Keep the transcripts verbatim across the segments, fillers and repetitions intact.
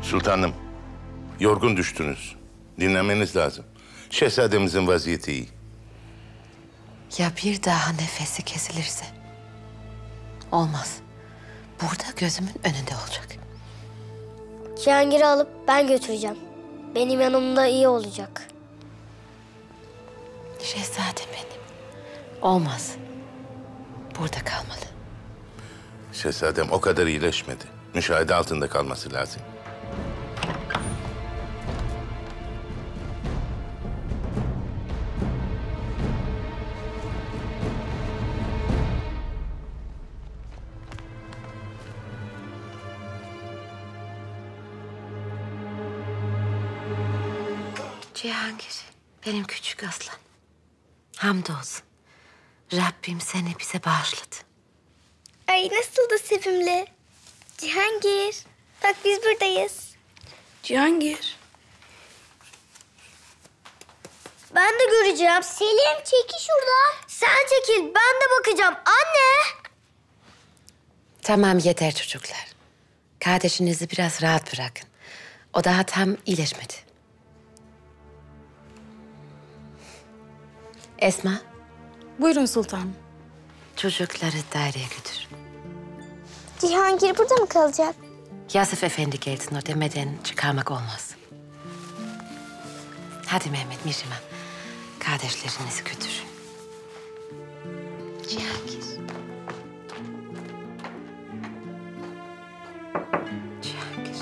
Sultanım, yorgun düştünüz. Dinlenmeniz lazım. Şehzademizin vaziyeti iyi. Ya bir daha nefesi kesilirse? Olmaz. Burada gözümün önünde olacak. Cihangir'i alıp ben götüreceğim. Benim yanımda iyi olacak. Şehzadem benim. Olmaz. Burada kalmalı. Şehzadem o kadar iyileşmedi. Müşahede altında kalması lazım. Cihangir, benim küçük aslan. Hamdolsun. Rabbim seni bize bağışladı. Ay nasıl da sevimli. Cihangir, bak biz buradayız. Cihangir. Ben de göreceğim. Selim çekil şuradan. Sen çekil, ben de bakacağım. Anne! Tamam yeter çocuklar. Kardeşinizi biraz rahat bırakın. O daha tam iyileşmedi. Esma, Buyurun sultanım. çocukları daireye götür. Cihangir burada mı kalacak? Yasif Efendi gelsin o demeden çıkarmak olmaz. Hadi Mehmet, Mihrimah. Kardeşlerinizi götürün. Cihangir. Cihangir.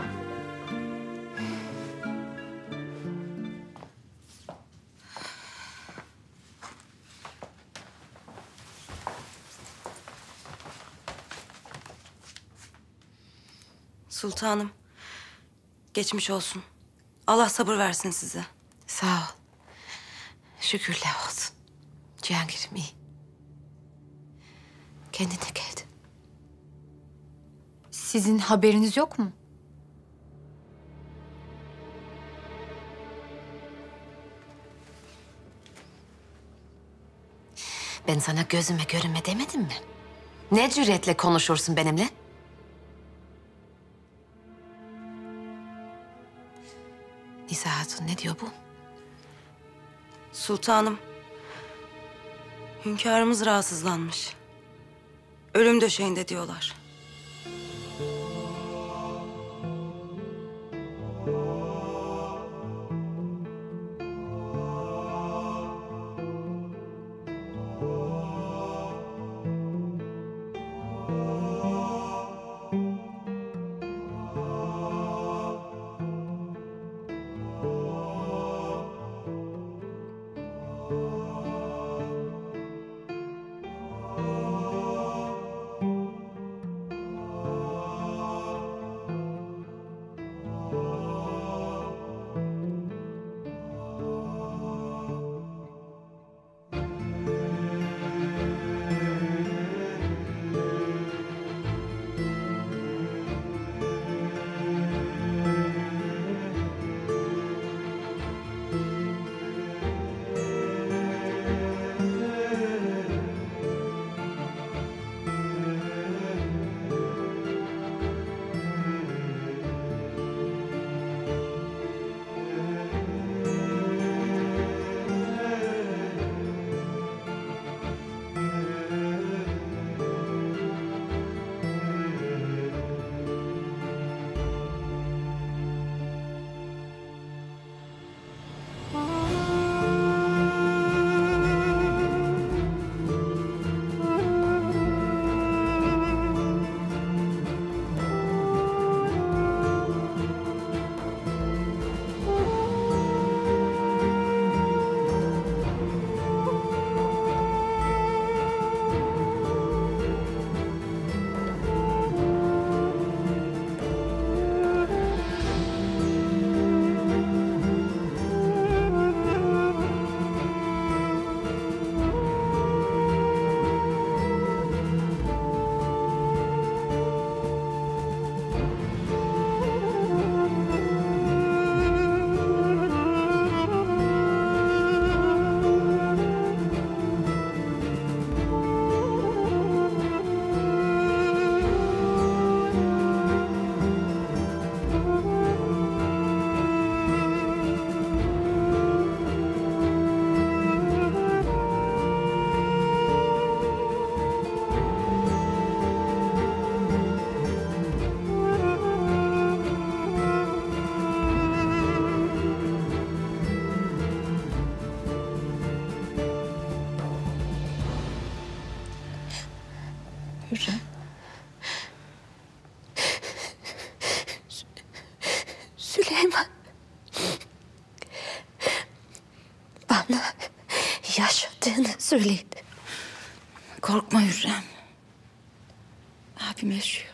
Sultanım. Geçmiş olsun. Allah sabır versin size. Sağ ol. Şükürler olsun. Cihangir'im iyi. Kendine geldi. Sizin haberiniz yok mu? Ben sana gözüme görünme demedim mi? Ne cüretle konuşursun benimle? Nisa Hatun ne diyor bu? Sultanım. Hünkârımız rahatsızlanmış. Ölüm döşeğinde diyorlar. Süleyman bana yaşadığını söyledi. Korkma Hürrem. Abim yaşıyor.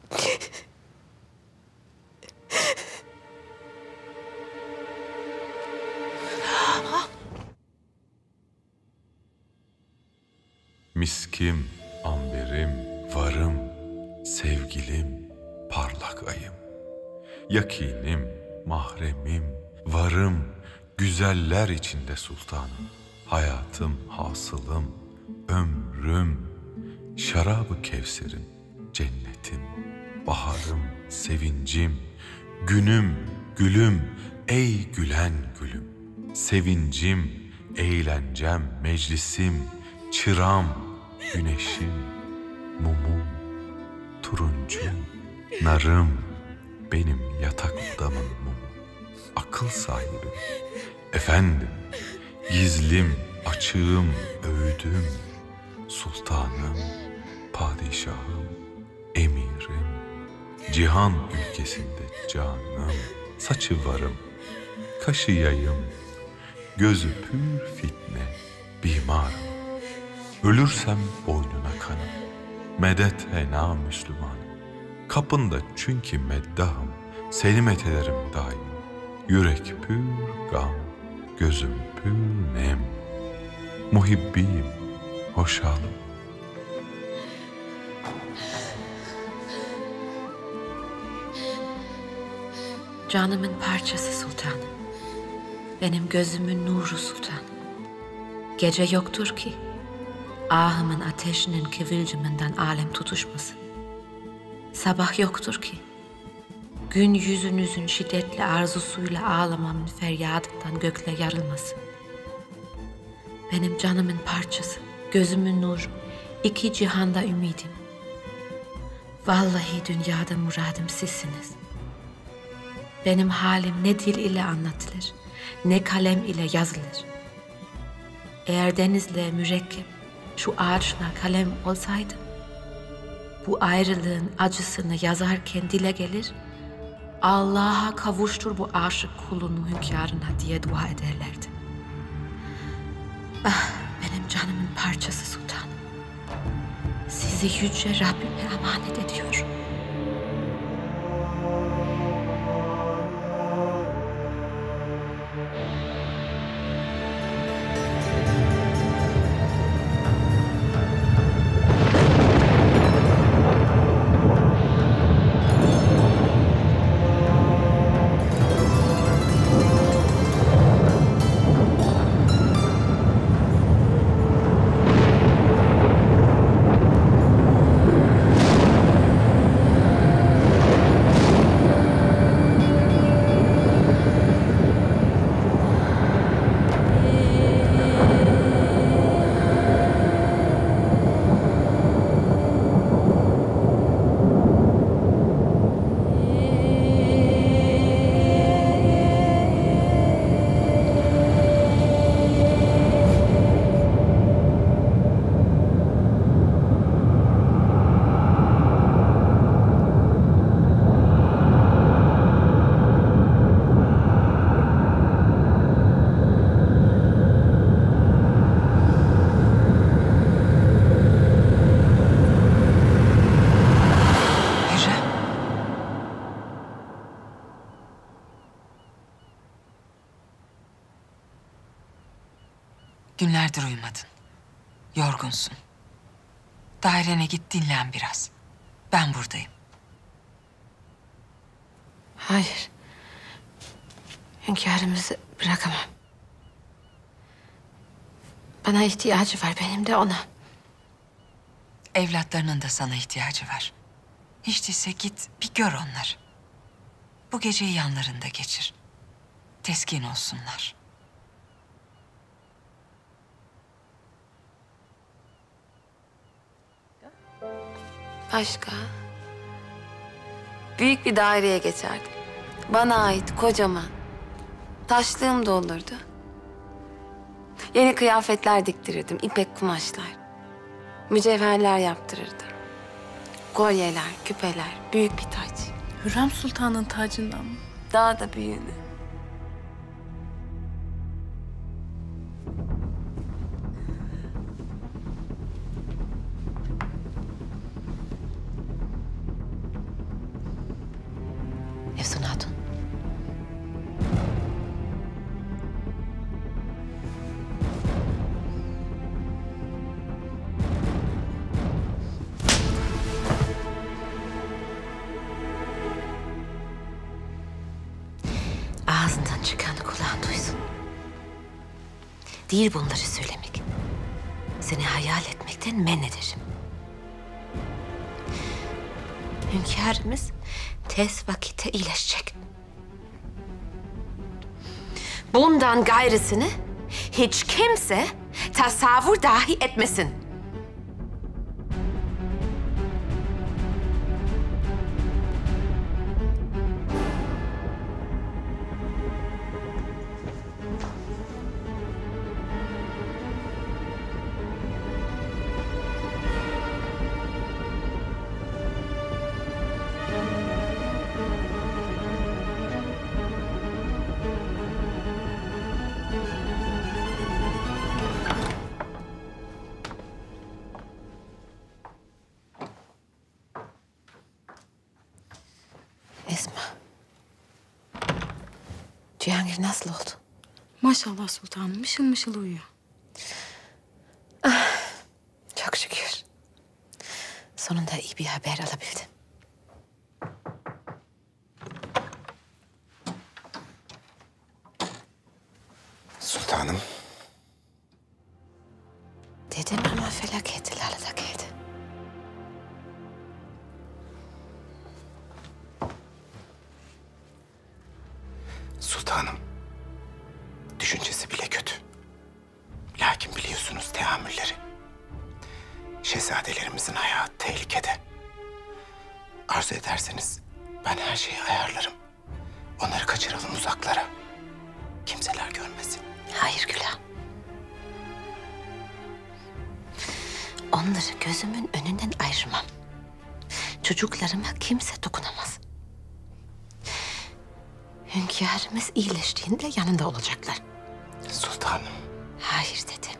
Miskim, amberim, varım, sevgilim, parlak ayım. Yakinim, mahremim, varım, güzeller içinde sultanım. Hayatım, hasılım, ömrüm, şarabı kevserim, cennetim, baharım, sevincim, günüm, gülüm, ey gülen gülüm. Sevincim, eğlencem, meclisim, çıram, güneşim, mumum, turuncum, narım, benim yatak odamın mumu. Akıl sahibim, efendim, gizlim, açığım, öğüdüm, sultanım, padişahım, emirim, cihan ülkesinde canım, saçı varım, kaşı yayım, gözü pür fitne, bimarım. Ölürsem boynuna kanım, medet hena Müslümanım. Kapında çünkü meddahım, seni methederim daim. Yürek pür gam, gözüm pür nem. Muhibbiyim, hoşalım. Canımın parçası sultanım. Benim gözümün nuru sultanım. Gece yoktur ki ahımın ateşinin kıvılcımından alem tutuşmasın. Sabah yoktur ki gün yüzünüzün şiddetli arzusuyla ağlamamın feryadından gökle yarılmasın. Benim canımın parçası, gözümün nuru, iki cihanda ümidim. Vallahi dünyada muradım sizsiniz. Benim halim ne dil ile anlatılır, ne kalem ile yazılır. Eğer denizle mürekkep, şu ağaçla kalem olsaydı, bu ayrılığın acısını yazarken dile gelir, Allah'a kavuştur bu aşık kulunu hünkârına diye dua ederlerdi. Ah, benim canımın parçası sultanım. Sizi yüce Rabbime emanet ediyorum. Günlerdir uyumadın. Yorgunsun. Dairene git dinlen biraz. Ben buradayım. Hayır. Hünkârımızı bırakamam. Bana ihtiyacı var, benim de ona. Evlatlarının da sana ihtiyacı var. Hiç değilse git bir gör onları. Bu geceyi yanlarında geçir. Teskin olsunlar. Başka? Büyük bir daireye geçerdim. Bana ait kocaman. Taşlığım da olurdu. Yeni kıyafetler diktirirdim, ipek kumaşlar. Mücevherler yaptırırdım. Kolyeler, küpeler, büyük bir taç. Hürrem Sultan'ın tacından mı? daha da büyüğünü. Efsun Hatun. Ağzından çıkanı kulağın duysun. Değil bunları söylemek. Seni hayal etmekten men ederim. Hünkârımız tez vakitte iyileşecek. Bundan gayrısını hiç kimse tasavvur dahi etmesin. Esma. Cihangir nasıl oldu? Maşallah sultanım, mışıl mışıl uyuyor. Çok şükür. Sonunda iyi bir haber alabildim. Sultanım. Dedim ama felaket Lale'de geldi. Sultanım. Düşüncesi bile kötü. Lakin biliyorsunuz teamülleri. Şehzadelerimizin hayatı tehlikede. Arzu ederseniz ben her şeyi ayarlarım. Onları kaçıralım uzaklara. Kimseler görmesin. Hayır Gülah. Onları gözümün önünden ayırmam. Çocuklarıma kimse dokunamaz. Hünkârımız iyileştiğinde yanında olacaklar. Sultanım. Hayır dedim.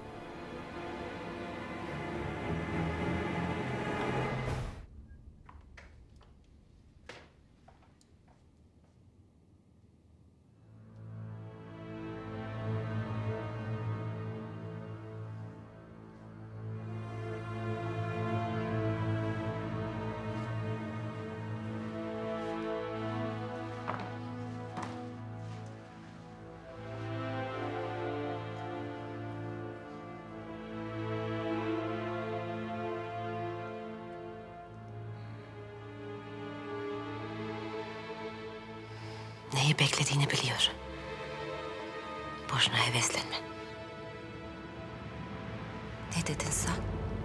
Neyi beklediğini biliyorum. Boşuna heveslenme. Ne dedin sen?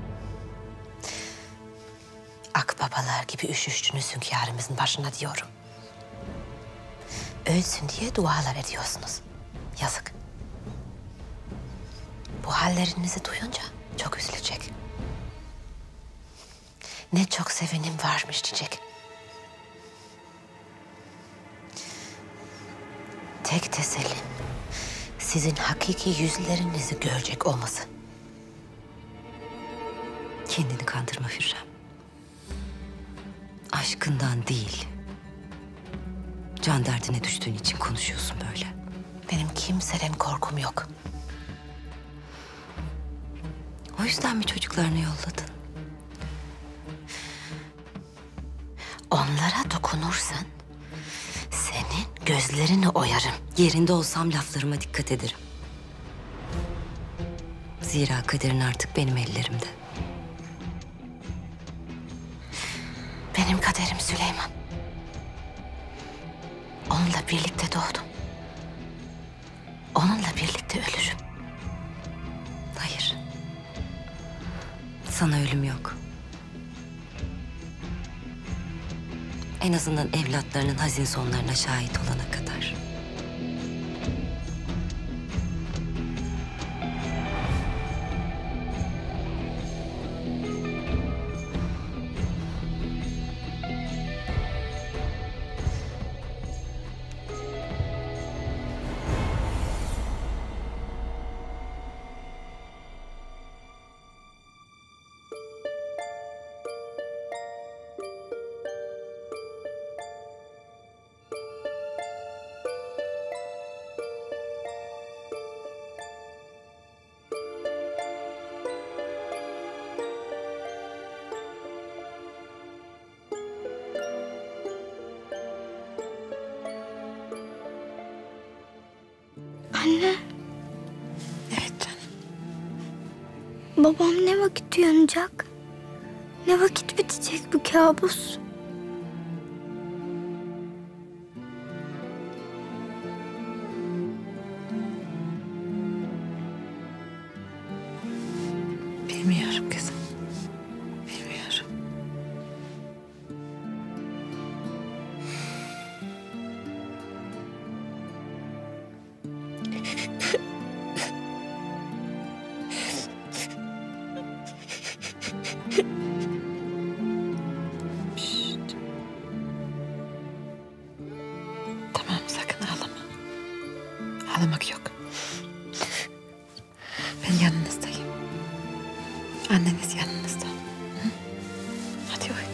Akbabalar gibi üşüştünüz hünkârımızın başına diyorum. Ölsün diye dualar ediyorsunuz. Yazık. Bu hallerinizi duyunca çok üzülecek. Ne çok sevenim varmış diyecek. Tek tesellim sizin hakiki yüzlerinizi görecek olması. Kendini kandırma Hürrem. Aşkından değil, can derdine düştüğün için konuşuyorsun böyle. Benim kimseden korkum yok. O yüzden mi çocuklarını yolladın? Onlara dokunursan senin gözlerini oyarım. Yerinde olsam laflarıma dikkat ederim. Zira kaderin artık benim ellerimde. Benim kaderim Süleyman. Onunla birlikte doğdum. Onunla birlikte ölürüm. Hayır. Sana ölüm yok. En azından evlatlarının hazin sonlarına şahit olana kadar. Anne, Evet canım. babam ne vakit uyanacak? Ne vakit bitecek bu kabus? Bilmiyorum kızım. Bilmiyorum. Şşt. Tamam, sakın ağlama. Ağlamak yok. Ben yanınızdayım. Anneniz yanınızda. Hı? Hadi uyu.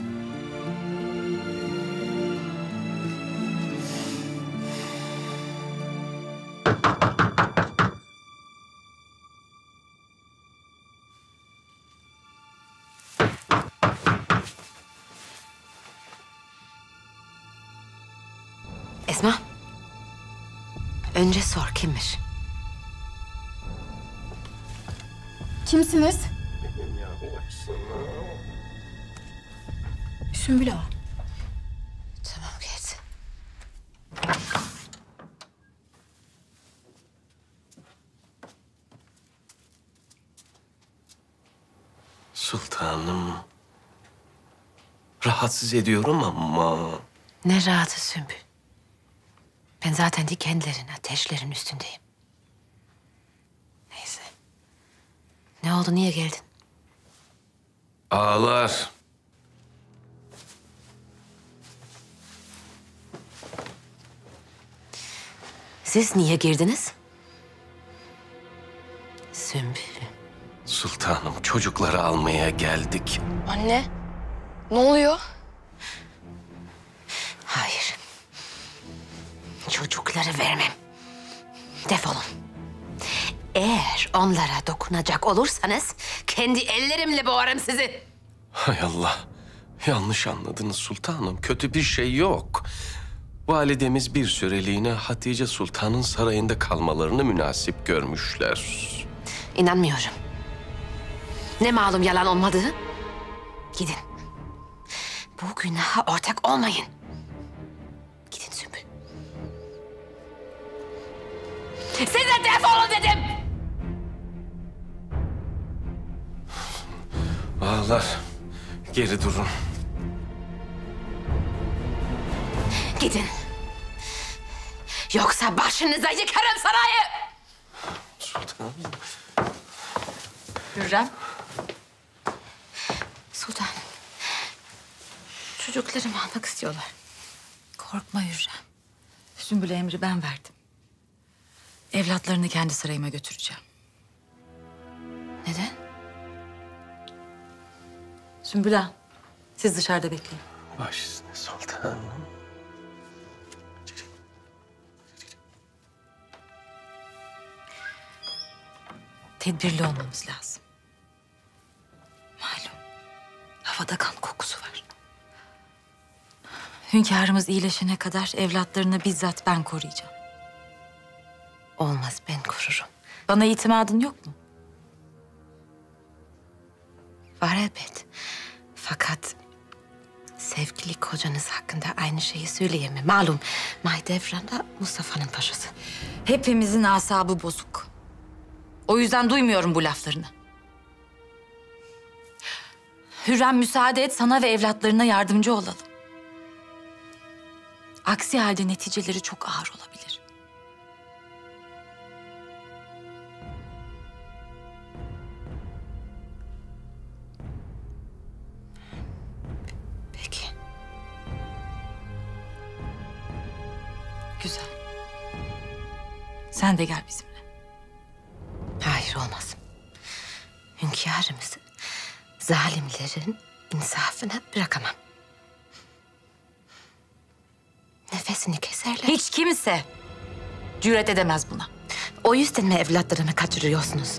Esma. Önce sor kimmiş? Kimsiniz? Sümbül Ağa. Tamam geç. Sultanım. Rahatsız ediyorum ama... Ne rahatı Sümbül. Ben zaten dikenlerin, ateşlerin üstündeyim. Neyse. Ne oldu, niye geldin? Ağlar. Siz niye girdiniz? Sümbül. Sultanım, çocukları almaya geldik. Anne, ne oluyor? Hayır. Çocukları vermem. Defolun. Eğer onlara dokunacak olursanız kendi ellerimle boğarım sizi. Hay Allah. Yanlış anladınız sultanım. Kötü bir şey yok. Validemiz bir süreliğine Hatice Sultan'ın sarayında kalmalarını münasip görmüşler. İnanmıyorum. Ne malum yalan olmadığı? Gidin. Bu günaha ortak olmayın. Gidin Sümbül. Size defolun dedim. Ağlar. Geri durun. Gidin. Yoksa başınıza yıkarım sarayı. Sultanım. Hürrem. Sultanım. Çocuklarımı almak istiyorlar. Korkma Hürrem. Sümbül'e emri ben verdim. Evlatlarını kendi sarayıma götüreceğim. Neden? Sümbül Ağa, siz dışarıda bekleyin. Baş üstüne sultanım. Tedbirli olmamız lazım. Malum, havada kan kokusu var. Hünkârımız iyileşene kadar evlatlarını bizzat ben koruyacağım. Olmaz, ben korurum. Bana itimadın yok mu? Var elbet. Fakat sevgili kocanız hakkında aynı şeyi söyleyemem. Malum Mahidevran da Mustafa'nın paşası. Hepimizin asabı bozuk. O yüzden duymuyorum bu laflarını. Hürrem, müsaade et, sana ve evlatlarına yardımcı olalım. Aksi halde neticeleri çok ağır olabilir. Peki. Güzel. Sen de gel bizimle. Hayır, olmaz. Hünkârımızın, zalimlerin insafına bırakamam. Nefesini keserler. Hiç kimse cüret edemez buna. O yüzden mi evlatlarını kaçırıyorsunuz?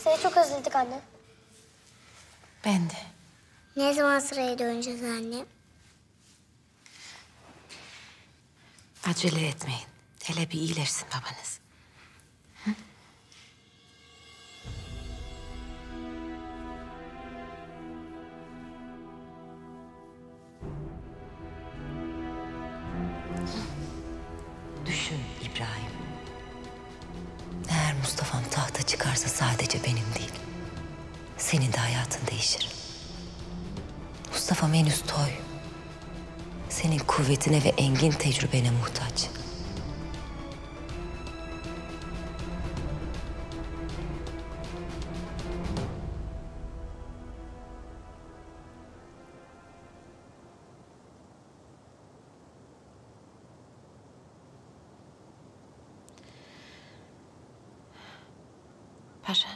Seni çok özledik anne. Ben de. Ne zaman sıraya döneceğiz anne? Acele etmeyin. Hele bir iyileşsin babanız. Hı? Düşün İbrahim. Eğer Mustafa'm tahta çıkarsa sadece benim değil, senin de hayatın değişir. Mustafa'm henüz toy. Senin kuvvetine ve engin tecrübene muhtaç. Paşam.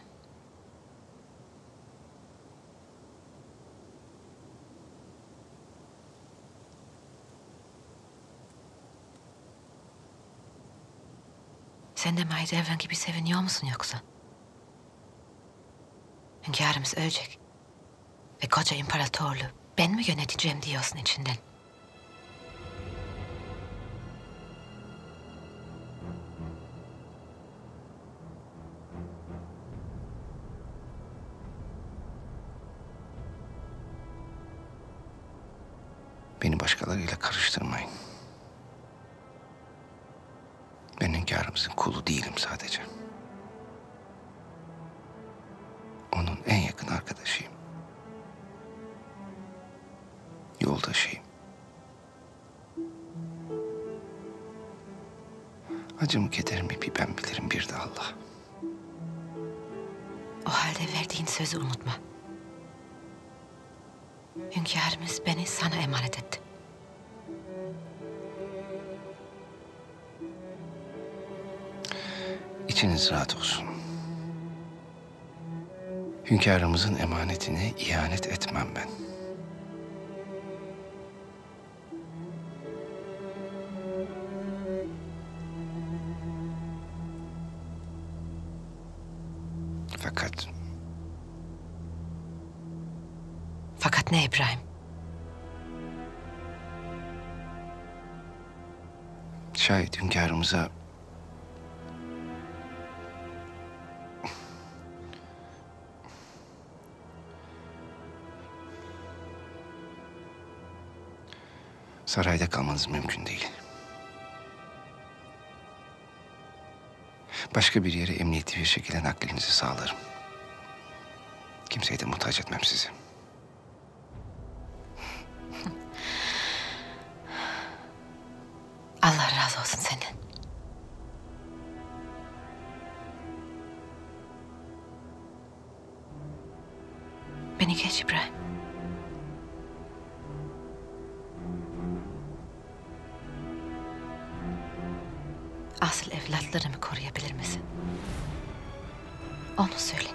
Sen de Mahidevran gibi seviniyor musun yoksa? Hünkârımız ölecek. Ve koca imparatorluğu ben mi yöneteceğim diyorsun içinden? Beni başkalarıyla karıştırmayın. Ben hünkârımızın kulu değilim sadece. Onun en yakın arkadaşıyım. Yoldaşıyım. Acımı kederimi bir ben bilirim, bir de Allah. O halde verdiğin sözü unutma. Hünkârımız beni sana emanet etti. İçiniz rahat olsun. Hünkârımızın emanetine ihanet etmem ben. Fakat... Fakat ne İbrahim? Şayet hünkârımıza... sarayda kalmanız mümkün değil. Başka bir yere emniyetli bir şekilde naklinizi sağlarım. Kimseye de muhtaç etmem sizi. Allah razı olsun senden. Beni geç İbrahim. Asıl evlatlarımı koruyabilir misin? Onu söyle.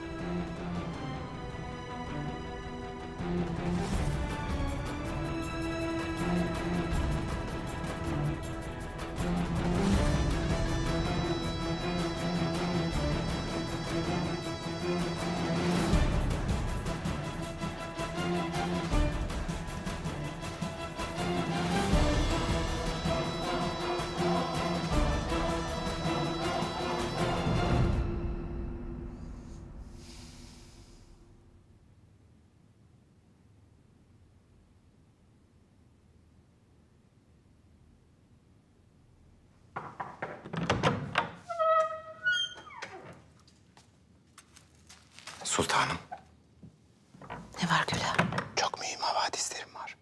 Sultanım. Ne var Gülah? Çok mühim havadislerim var.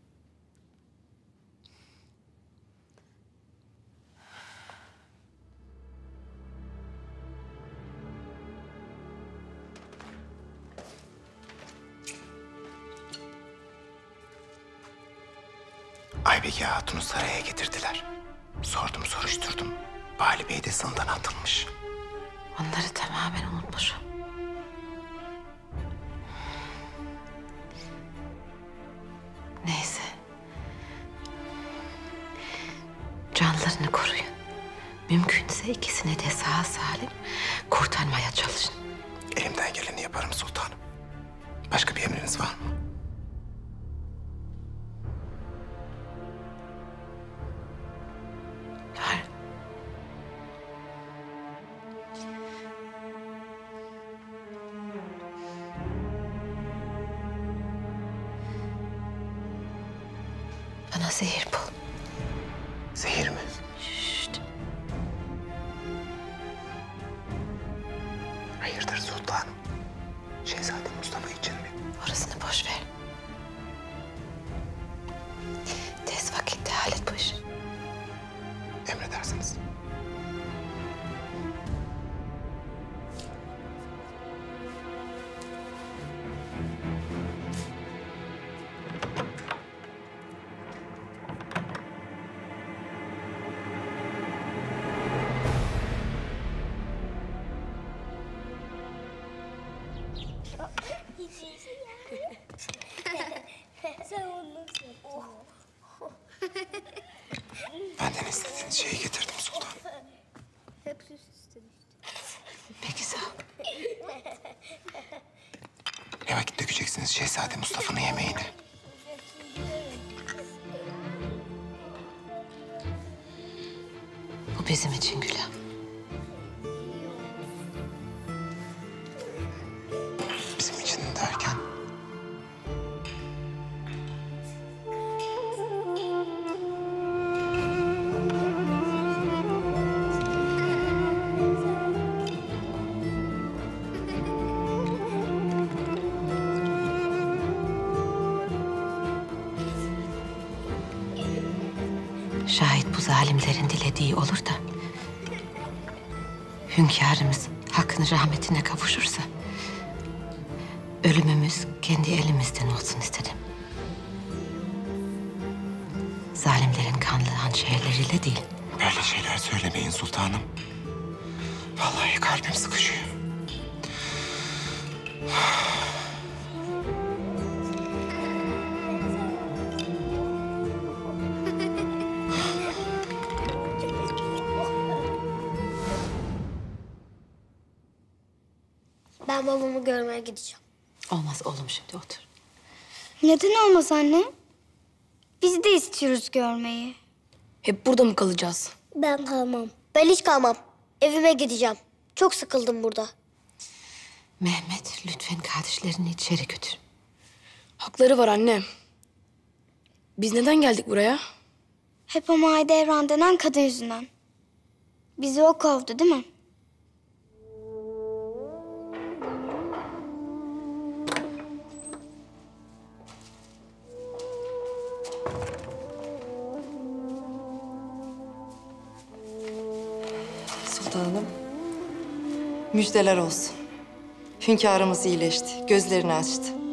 Aybeke Hatun'u saraya getirdiler. Sordum, soruşturdum. Bali Bey de zindan atılmış. Onları tamamen unutmuşum. Neyse. Canlarını koruyun. Mümkünse ikisini de sağ salim kurtarmaya çalışın. Elimden geleni yaparım sultanım. Başka bir emriniz var mı? Var. Bana zehir bul. Zehir mi? Şşt. Hayırdır sultanım? Şehzade Mustafa için mi? Orasını boş ver. Tez vakitte hallet bu işi. Emredersiniz. Benden istediğiniz şeyi getirdim sultanım. Peki sağ ol. Ne vakit dökeceksiniz Şehzade Mustafa'nın yemeğini? Bu bizim için Güla. Bizim için derken? Şayet bu zalimlerin dilediği olur da hünkârımız hakkın rahmetine kavuşursa ölümümüz kendi elimizden olsun istedim. Zalimlerin kanlı hançerleriyle değil. Böyle şeyler söylemeyin sultanım. Vallahi kalbim sıkışıyor. Ben babamı görmeye gideceğim. Olmaz oğlum, şimdi otur. Neden olmaz anne? Biz de istiyoruz görmeyi. Hep burada mı kalacağız? Ben kalmam. Ben hiç kalmam. Evime gideceğim. Çok sıkıldım burada. Mehmet, lütfen kardeşlerini içeri götür. Hakları var anne. Biz neden geldik buraya? Hep o Mahidevran denen kadın yüzünden. Bizi o kovdu değil mi? Sultanım, müjdeler olsun. Hünkârımız iyileşti, gözlerini açtı.